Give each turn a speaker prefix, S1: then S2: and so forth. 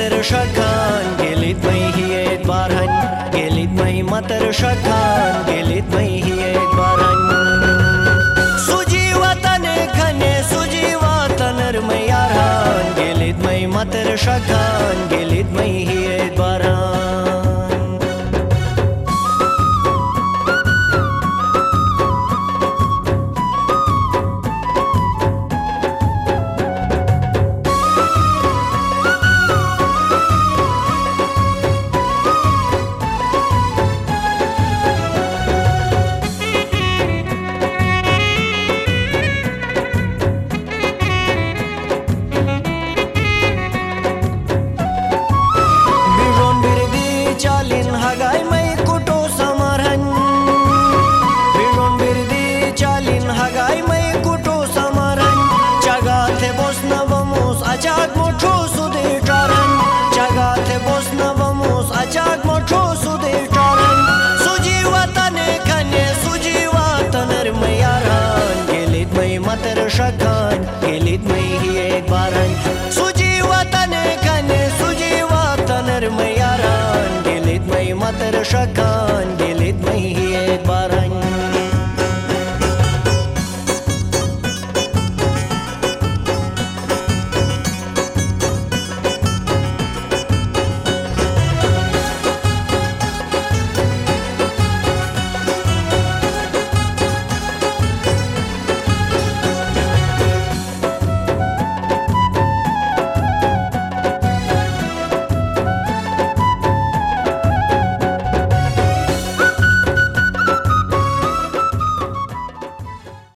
S1: matar shakan gelit mai hiet barhan gelit mai matar shakan gelit mai hiet barhan suji watan khane suji wataner mai arhan gelit mai matar shakan gelit mai hiet barhan Acak moço sude charan chagate bosna vamos acak moço sude charan suji watane khane suji wataner mayaran gelit mai matar shakan gelit mai hiet baran suji watane khane suji wataner mayaran gelit mai matar shakan